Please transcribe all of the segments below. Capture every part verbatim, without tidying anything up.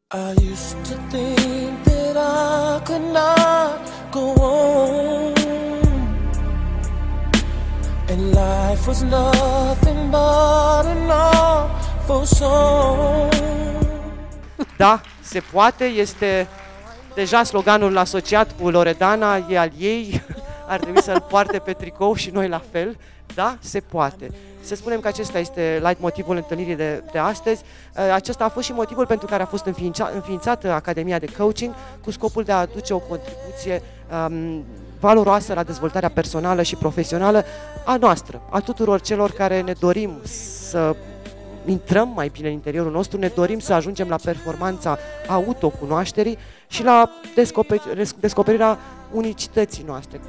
I used to think that I could not go on, and life was nothing but an awful song. Da, se poate, este deja sloganul asociat cu Loredana, e al ei, ar trebui să-l poarte pe tricou și noi la fel. Da, se poate. Să spunem că acesta este leitmotivul întâlnirii de, de astăzi. Acesta a fost și motivul pentru care a fost înființa, înființată Academia de Coaching, cu scopul de a aduce o contribuție um, valoroasă la dezvoltarea personală și profesională a noastră, a tuturor celor care ne dorim să intrăm mai bine în interiorul nostru, ne dorim să ajungem la performanța autocunoașterii și la descoperi, descoperirea unicității noastre.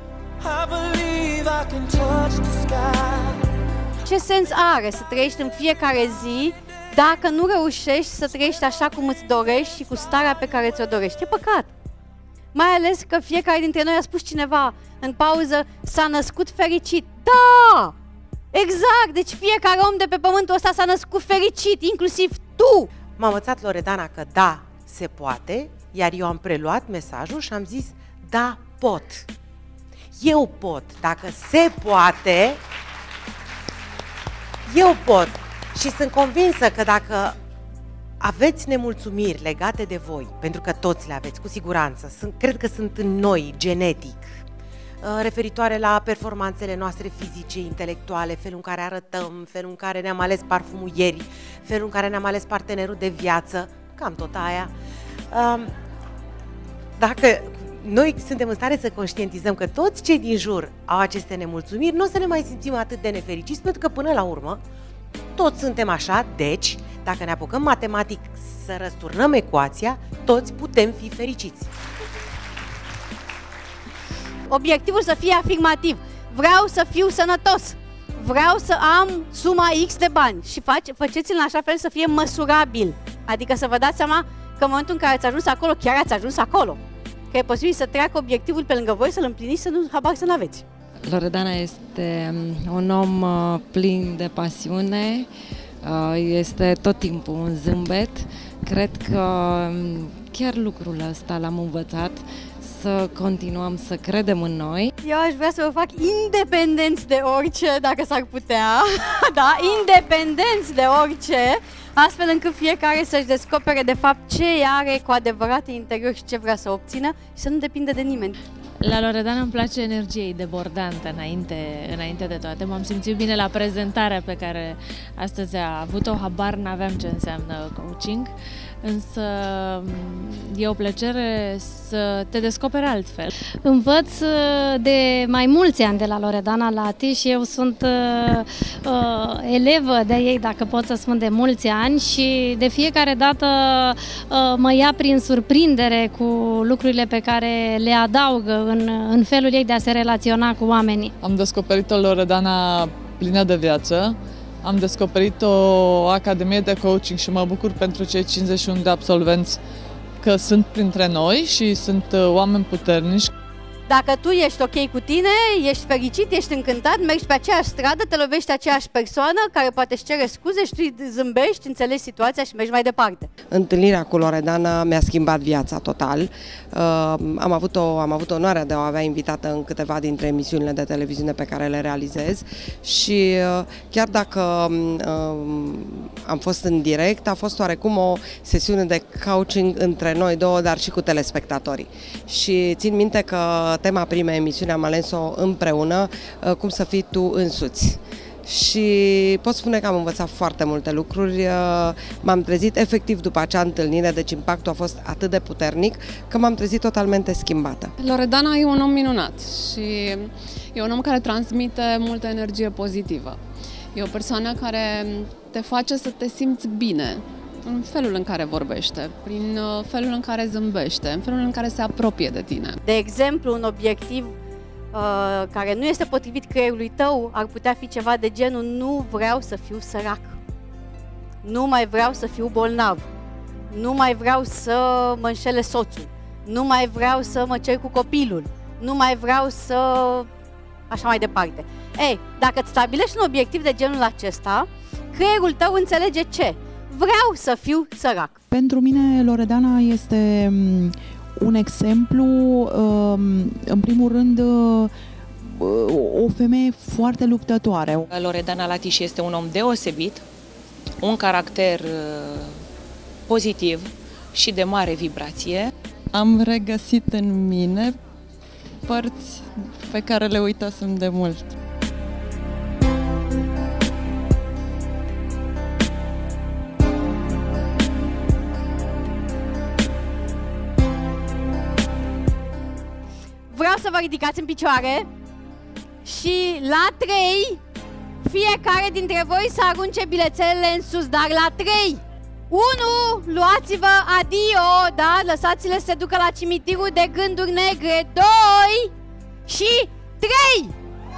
Ce sens are să trăiești în fiecare zi dacă nu reușești să trăiești așa cum îți dorești și cu starea pe care ți-o dorești? E păcat! Mai ales că fiecare dintre noi, a spus cineva în pauză, s-a născut fericit. Da! Exact! Deci fiecare om de pe pământul ăsta s-a născut fericit, inclusiv tu! M-a învățat Loredana că da, se poate, iar eu am preluat mesajul și am zis da, pot. Eu pot. Dacă se poate, eu pot. Și sunt convinsă că dacă aveți nemulțumiri legate de voi, pentru că toți le aveți, cu siguranță, sunt, cred că sunt în noi, genetic, referitoare la performanțele noastre fizice, intelectuale, felul în care arătăm, felul în care ne-am ales parfumul ieri, felul în care ne-am ales partenerul de viață, cam tot aia. Dacă noi suntem în stare să conștientizăm că toți cei din jur au aceste nemulțumiri, nu o să ne mai simțim atât de nefericiți, pentru că până la urmă toți suntem așa, deci dacă ne apucăm matematic să răsturnăm ecuația, toți putem fi fericiți. Obiectivul să fie afirmativ. Vreau să fiu sănătos. Vreau să am suma X de bani. Și face, faceți-l în așa fel să fie măsurabil. Adică să vă dați seama că în momentul în care ați ajuns acolo, chiar ați ajuns acolo. Că e posibil să treacă obiectivul pe lângă voi, să-l împliniți, să nu habar să n-aveți. Loredana este un om plin de pasiune, este tot timpul un zâmbet. Cred că chiar lucrul ăsta l-am învățat, să continuăm să credem în noi. Eu aș vrea să vă fac independenți de orice, dacă s-ar putea, da, independenți de orice, astfel încât fiecare să-și descopere de fapt ce are cu adevărat în interior și ce vrea să obțină și să nu depindă de nimeni. La Loredana îmi place energie debordantă înainte, înainte de toate. M-am simțit bine la prezentarea pe care astăzi a avut-o, habar n-aveam ce înseamnă coaching, însă e o plăcere să te descoperi altfel. Învăț de mai mulți ani de la Loredana Lati și eu sunt uh, uh, elevă de ei, dacă pot să spun, de mulți ani și de fiecare dată uh, mă ia prin surprindere cu lucrurile pe care le adaugă în, în felul ei de a se relaționa cu oamenii. Am descoperit o Loredana plină de viață. Am descoperit o academie de coaching și mă bucur pentru cei cincizeci și unu de absolvenți că sunt printre noi și sunt oameni puternici. Dacă tu ești ok cu tine, ești fericit, ești încântat, mergi pe aceeași stradă, te lovești aceeași persoană care poate își cere scuze și tu zâmbești, înțelegi situația și mergi mai departe. Întâlnirea cu Loredana mi-a schimbat viața total. Uh, am, avut o, am avut onoarea de a o avea invitată în câteva dintre emisiunile de televiziune pe care le realizez și uh, chiar dacă uh, am fost în direct, a fost oarecum o sesiune de coaching între noi două, dar și cu telespectatorii. Și țin minte că tema primei emisiuni am ales-o împreună, cum să fii tu însuți. Și pot spune că am învățat foarte multe lucruri, m-am trezit efectiv după acea întâlnire, deci impactul a fost atât de puternic că m-am trezit totalmente schimbată. Loredana e un om minunat și e un om care transmite multă energie pozitivă. E o persoană care te face să te simți bine în felul în care vorbește, prin felul în care zâmbește, în felul în care se apropie de tine. De exemplu, un obiectiv uh, care nu este potrivit creierului tău ar putea fi ceva de genul: nu vreau să fiu sărac, nu mai vreau să fiu bolnav, nu mai vreau să mă înșele soțul, nu mai vreau să mă cer cu copilul, nu mai vreau să... așa mai departe. Ei, dacă îți stabilești un obiectiv de genul acesta, creierul tău înțelege ce? vreau să fiu sărac. Pentru mine Loredana este un exemplu, în primul rând, o femeie foarte luptătoare. Loredana Latiș este un om deosebit, un caracter pozitiv și de mare vibrație. Am regăsit în mine părți pe care le uitasem de mult. Vreau să vă ridicați în picioare și la trei, fiecare dintre voi să arunce bilețelele în sus, dar la trei. unu. Luați-vă adio, da? Lăsați-le să se ducă la cimitirul de gânduri negre. doi. Și trei.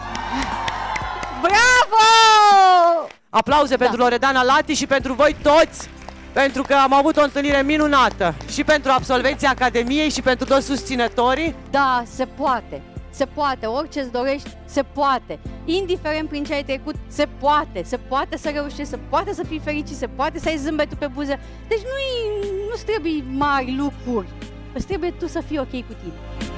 Bravo! Aplauze da. pentru Loredana Latiș și pentru voi toți, pentru că am avut o întâlnire minunată și pentru absolvenții Academiei și pentru toți susținătorii. Da, se poate, se poate, orice îți dorești, se poate. Indiferent prin ce ai trecut, se poate, se poate să reușești, se poate să fii fericit, se poate să ai zâmbetul pe buze. Deci nu-ți trebuie mari lucruri, îți trebuie tu să fii ok cu tine.